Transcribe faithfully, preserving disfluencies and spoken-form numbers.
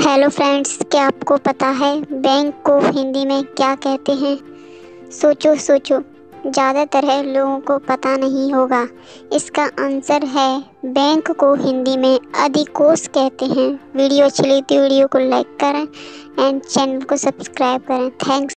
Hello friends, क्या आपको पता है बैंक को हिंदी में क्या कहते हैं? सोचो सोचो, ज़्यादातर है लोगों को पता नहीं होगा। इसका आंसर है बैंक को हिंदी में अधिकोष कहते हैं। वीडियो अच्छी लगी तो वीडियो को लाइक करें एंड चैनल को सब्सक्राइब करें। थैंक्स।